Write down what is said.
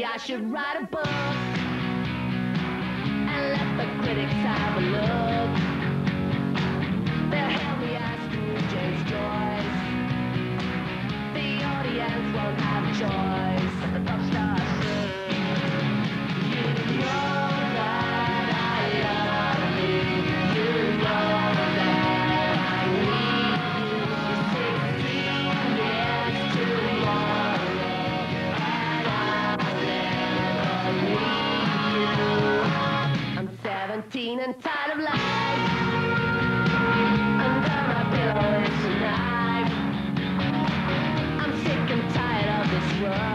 Maybe I should write a book and let the critics have a look. They'll help me ask James Joyce. The audience won't have a choice. But the pop stars sing. You know that I love you. You know that I need you. You're 16 years tomorrow, and I'll never leave you. I'm 17 and tired of life. Under my pillow is a knife. I'm sick and tired of this world.